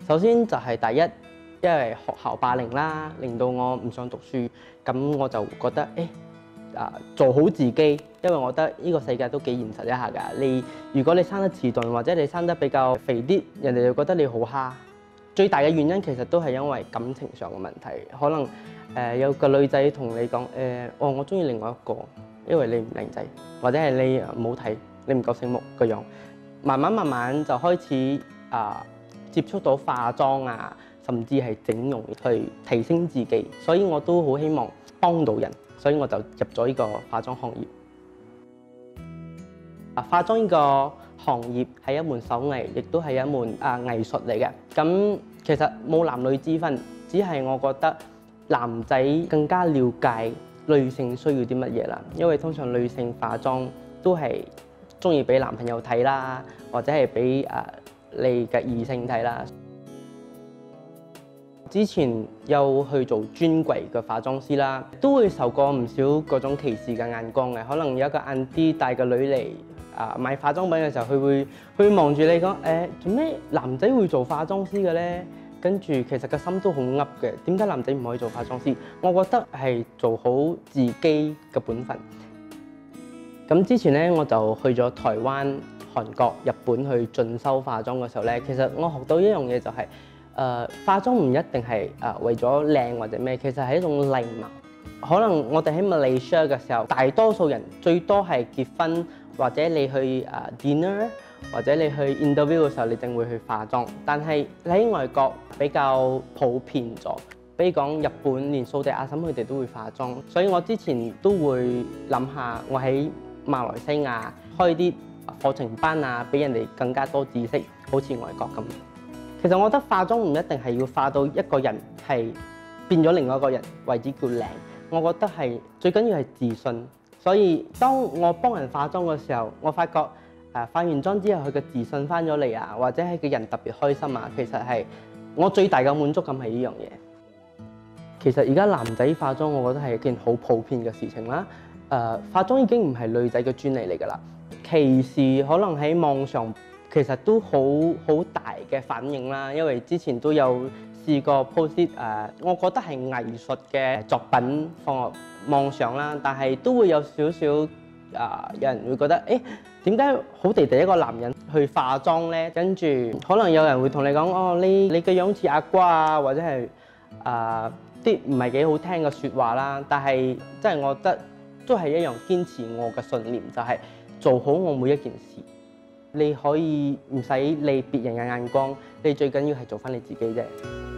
首先就係第一，因為學校霸凌啦，令到我唔想讀書，咁我就覺得做好自己，因為我覺得呢個世界都幾現實一下㗎。如果你生得遲鈍或者你生得比較肥啲，人哋就覺得你好蝦。最大嘅原因其實都係因為感情上嘅問題，可能有個女仔同你講我中意另外一個，因為你唔靚仔，或者係你唔好睇，你唔夠醒目個樣，慢慢就開始接觸到化妝啊，甚至係整容去提升自己，所以我都好希望幫到人，所以我就入咗呢個化妝行業。化妝呢個行業係一門手藝，亦都係一門藝術嚟嘅。咁其實冇男女之分，只係我覺得男仔更加了解女性需要啲乜嘢啦。因為通常女性化妝都係中意俾男朋友睇啦，或者係俾你嘅異性睇啦。之前有去做專櫃嘅化妝師啦，都會受過唔少嗰種歧視嘅眼光嘅。可能有一個 auntie 帶個女嚟買化妝品嘅時候，佢會望住你講做咩男仔會做化妝師嘅咧？跟住其實個心都好噏嘅，點解男仔唔可以做化妝師？我覺得係做好自己嘅本分。咁之前咧我就去咗台灣、韓國、日本去進修化妝嘅時候咧，其實我學到一樣嘢就係化妝唔一定係為咗靚或者咩，其實係一種禮貌。可能我哋喺馬來西亞嘅時候，大多數人最多係結婚或者你去dinner 或者你去 interview 嘅時候，你淨會去化妝。但係喺外國比較普遍咗，比如講日本，連掃地阿嬸佢哋都會化妝。所以我之前都會諗下，我喺馬來西亞開啲課程班啊，俾人哋更加多知識，好似外國咁。其實我覺得化妝唔一定係要化到一個人係變咗另外一個人為之叫靚，我覺得係最緊要係自信。所以當我幫人化妝嘅時候，我發覺化完妝之後佢嘅自信翻咗嚟啊，或者係個人特別開心啊，其實係我最大嘅滿足感係呢樣嘢。其實而家男仔化妝，我覺得係一件好普遍嘅事情啦。化妝已經唔係女仔嘅專利嚟㗎啦，歧視可能喺網上其實都好大嘅反應啦，因為之前都有試過 post 啲我覺得係藝術嘅作品放落網上啦，但係都會有少少有人會覺得點解好地地一個男人去化妝咧？跟住可能有人會同你講你嘅樣似阿瓜啊，或者係啲唔係幾好聽嘅説話啦。但係即係我覺得都係一樣堅持我嘅信念，就係做好我每一件事。你可以唔使理別人嘅眼光，你最緊要係做返你自己啫。